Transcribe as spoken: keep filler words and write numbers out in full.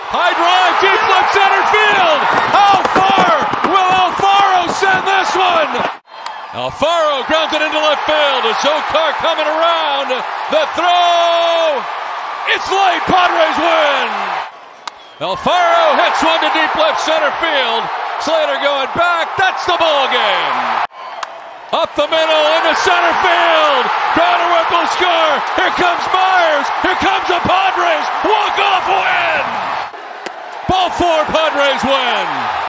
High drive, deep left center field. How far will Alfaro send this one? Alfaro grounds it into left field. Jorge coming around. The throw. It's late. Padres win. Alfaro hits one to deep left center field. Slater going back. That's the ball game. Up the middle into center field. Crowder Whipple score. Here comes Myers. Here comes the Padres. Walk-off win. Ball four, Padres win.